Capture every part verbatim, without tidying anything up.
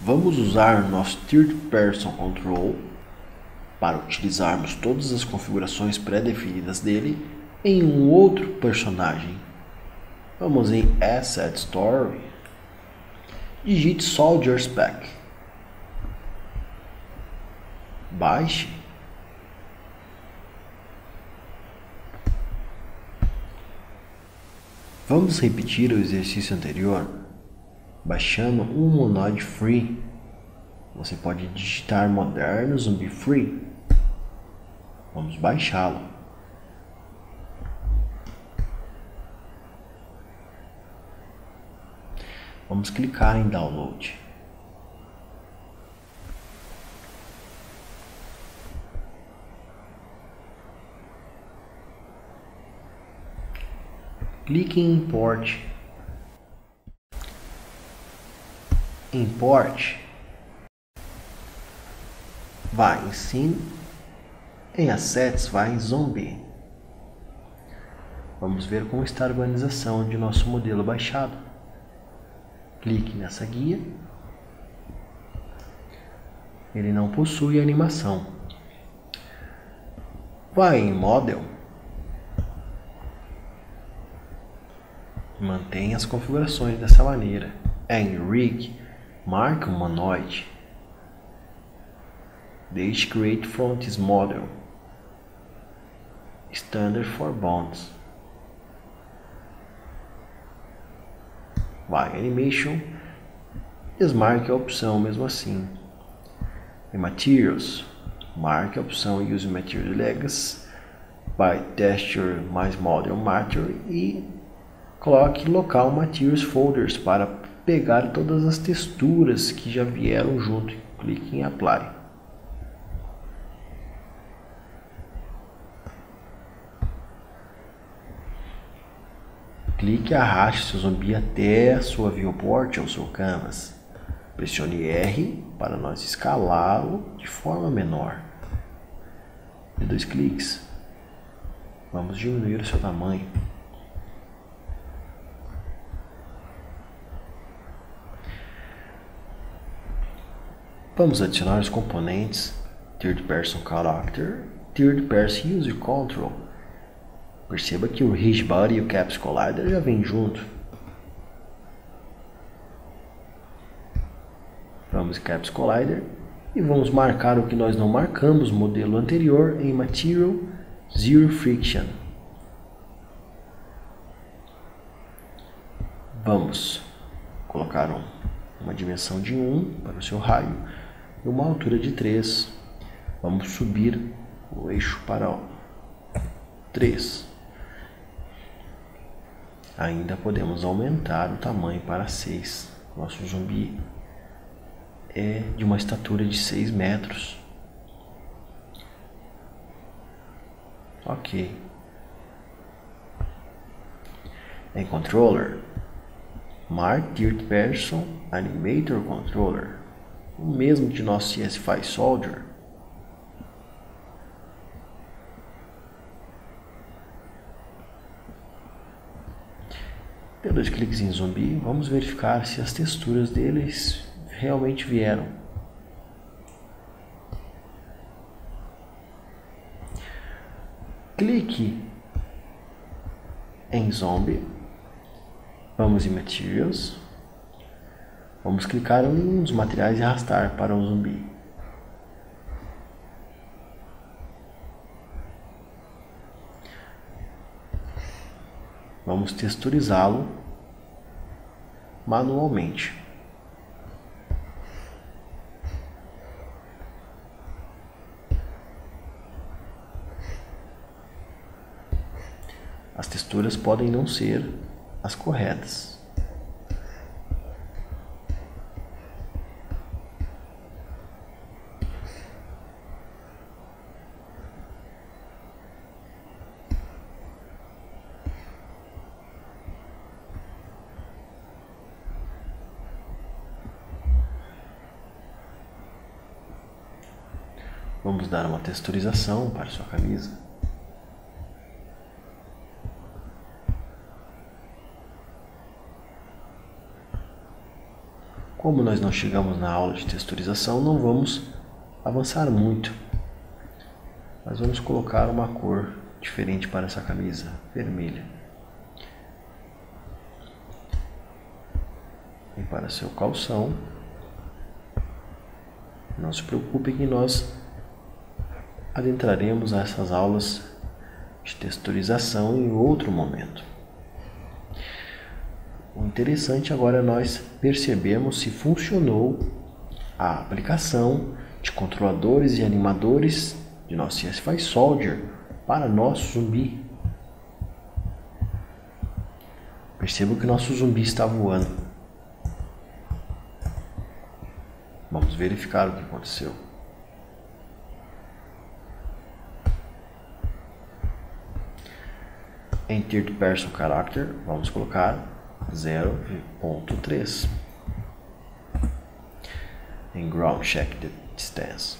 Vamos usar nosso Third Person Control para utilizarmos todas as configurações pré-definidas dele em um outro personagem. Vamos em Asset Store, digite Soldier Spec, baixe, vamos repetir o exercício anterior, baixando um Monoid Free. Você pode digitar Moderno Zumbi Free. Vamos baixá-lo. Vamos clicar em Download. Clique em Import. Import. Vai em Scene. Em Assets, vai em Zombie. Vamos ver como está a organização de nosso modelo baixado. Clique nessa guia. Ele não possui animação. Vai em Model. Mantenha as configurações dessa maneira. Em Rig, marque um Monoid. Deixe Create Fronts Model. Standard for Bonds. Vai em Animation. Desmarque a opção mesmo assim. Em Materials, marque a opção Use Material Legacy. Vai Texture mais Model Material e coloque Local Materials Folders para pegar todas as texturas que já vieram junto. Clique em Apply. Clique e arraste seu zumbi até a sua viewport ou seu canvas. Pressione R para nós escalá-lo de forma menor. Dê dois cliques. Vamos diminuir o seu tamanho. Vamos adicionar os componentes Third Person Character, Third Person User Control. Perceba que o Ridge Body e o Caps Collider já vêm junto. Vamos em Caps Collider e vamos marcar o que nós não marcamos no modelo anterior em Material Zero Friction. Vamos colocar um, uma dimensão de um para o seu raio e uma altura de três. Vamos subir o eixo para três. Ainda podemos aumentar o tamanho para seis. Nosso zumbi é de uma estatura de seis metros. Ok. Em Controller, marque Third Person Animator Controller, o mesmo de nosso C S five Soldier. Dê dois cliques em zumbi, vamos verificar se as texturas deles realmente vieram. Clique em zombie, vamos em Materials, vamos clicar em um dos materiais e arrastar para o zumbi. Vamos texturizá-lo manualmente. As texturas podem não ser as corretas. Vamos dar uma texturização para sua camisa. Como nós não chegamos na aula de texturização, não vamos avançar muito. Mas vamos colocar uma cor diferente para essa camisa, vermelha. E para seu calção, não se preocupe que nós adentraremos a essas aulas de texturização em outro momento. O interessante agora é nós percebermos se funcionou a aplicação de controladores e animadores de nosso C S F I Soldier para nosso zumbi. Perceba que nosso zumbi está voando. Vamos verificar o que aconteceu. Em Third Person Character, vamos colocar zero ponto três. Em Ground Check Distance,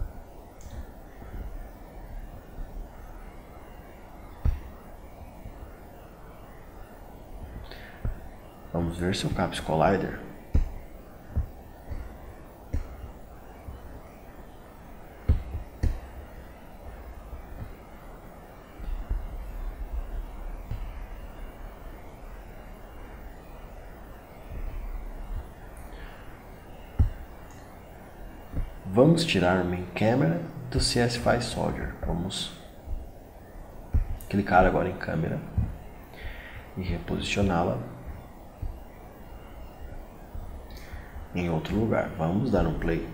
vamos ver se o Caps Collider Vamos tirar a Main Camera do C S F I Soldier. Vamos clicar agora em câmera e reposicioná-la em outro lugar. Vamos dar um play.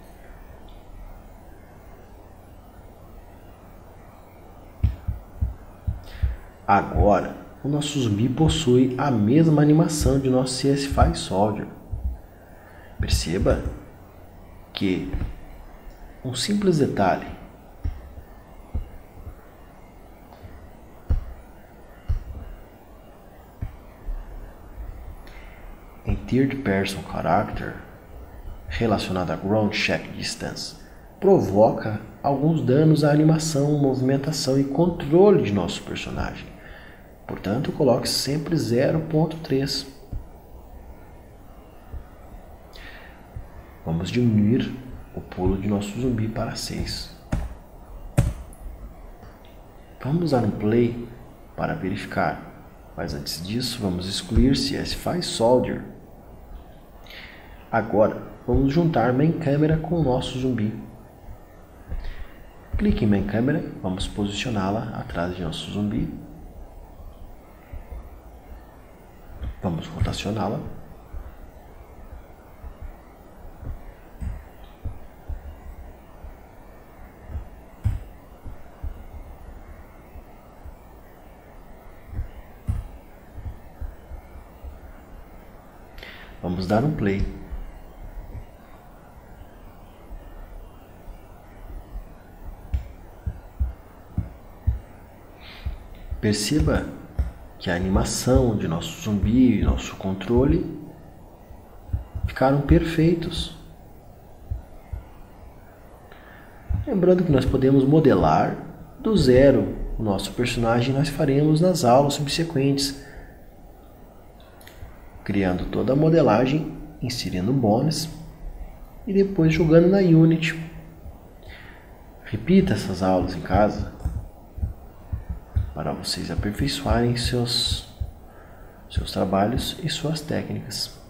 Agora, o nosso zumbi possui a mesma animação de nosso C S F I Soldier. Perceba que um simples detalhe em Third Person Character relacionado a Ground Check Distance provoca alguns danos à animação, movimentação e controle de nosso personagem. Portanto, coloque sempre zero ponto três. Vamos diminuir o pulo de nosso zumbi para seis. Vamos dar um play para verificar, mas antes disso vamos excluir C S F I Soldier. Agora vamos juntar Main Camera com o nosso zumbi. Clique em Main Camera, vamos posicioná-la atrás de nosso zumbi. Vamos rotacioná-la. Vamos dar um play. Perceba que a animação de nosso zumbi e nosso controle ficaram perfeitos. Lembrando que nós podemos modelar do zero o nosso personagem, nós faremos nas aulas subsequentes, criando toda a modelagem, inserindo bônus e depois jogando na Unity. Repita essas aulas em casa para vocês aperfeiçoarem seus, seus trabalhos e suas técnicas.